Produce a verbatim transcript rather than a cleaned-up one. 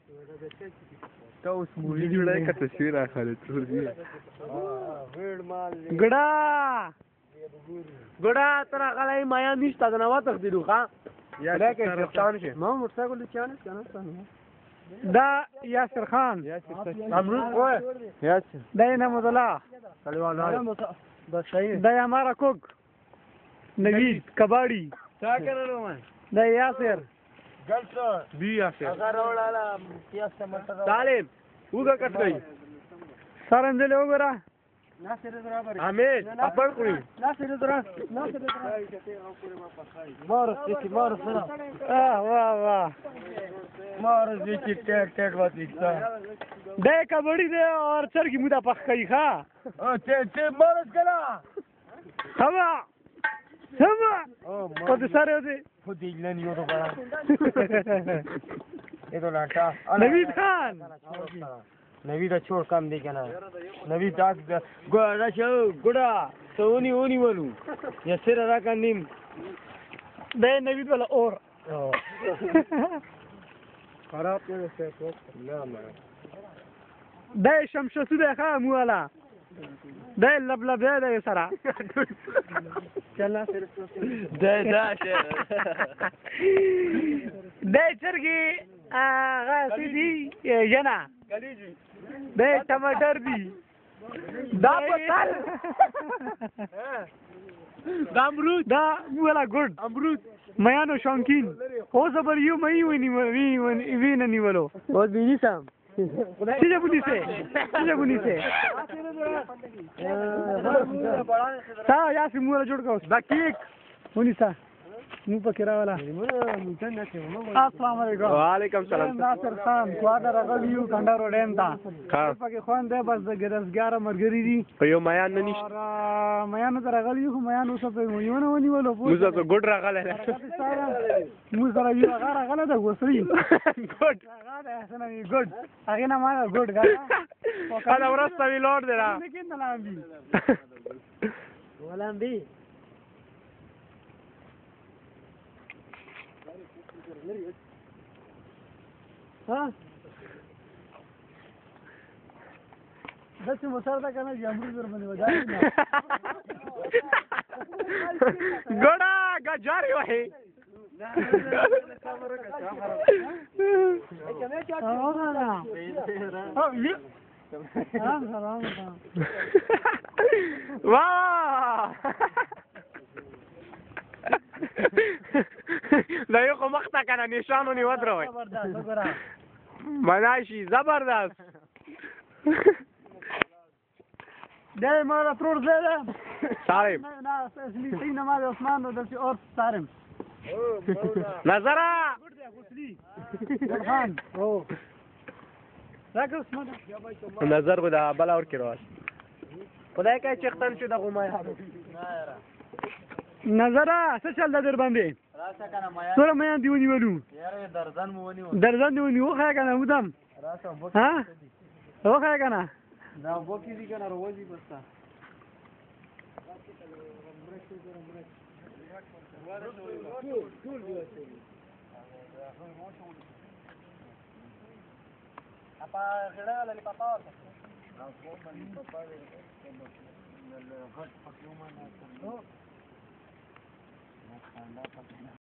ته اوس مووي جوړای که تصویر اخلې ټول دی ګډا ګډا تر غلای مایا نشته د نوا تخدیرو ښا یا کې څان شي ما موټرسایکل چانه کنه دا یاسر خان امروز وای یاسر دا نحمد الله دا हमारा कुक नवीद कबाड़ी क्या कर रहे हो मैं دا یاسر गलत बी یاسر اگر وړاله پیاس ټماټر سالم وګه کټ گئی سرنجله وګرا ناصر برابر حمید خبر کړی ناصر درا ناصر درا مارس دې مارس نه اه واه واه مارس دې چې ټټ ټټ وتی تا دا کبډی دې اور سر کی مودا پخ کای ښا او ته ته مارس کلا سما سما او په دې سره دې خودی لن یو تو بڑا یہ تو لاٹا نوید خان نوید چھوڑ کم دی کنا نوید داس گڑا شو گڑا سونی اونی ولو یا سر را کنیم دا نوید ولا اور خراب کړه څه کو نه ما دا شمشسو ده ښا مولا دا لب لب ده سره چلا ده ده ده چرګي هغه سيدي جنا کلیجی ده ټماټر دي دا پتل دا امرود دا مولا ګډ امرود میانو شونکین او زبر یو مې ونی وی وینه نیولو او بینی سم سیجا بونیسه سیجا بونیسه تا یا سی مولا جوړ کاوس دا کیک ونیسا مو پکې راواله السلام علیکم وعلیکم السلام ناصر خان کوادر غلیو کندارو ډیم تا ها پکې خوان ده بس د ګرزګار مرګری دي په یو میان نه نشته اور میان تر غلیو خو میان اوسه په یونه ونی ولو موږ ته ګډ راغله موږ سره یو غاره غله ده وسري ګډ غاره اسنه ګډ هغه نه ما ګډ غاره کله ورسته وی لوړ دی را نه کین لامبي ولامبي ها داسې مسار ده کنه چې امروز ور باندې وداري ګډا گجاري وای واه دا یو خو مخته کنه نشانو نی ودروي مناشي زبردست ده مارا پرور زده سالم نه اصلي سینه ما عثمان نو دلته اور سارم نظره خان او راکه عثمان نظر خدا بل اور کې راوړ خدای کا چختن شو د غمای نظره څه چل در باندې راشه کنه ما سره مې دی ونیولو یاره درځن مو ونیو درځن دی ونیو خا کنه ودم راشه ها او خا کنه دا وګی دي کنه روزي بستا apa غړا للی پاپا ورته او کوم باندې پاپا دې غټ پکې ومنه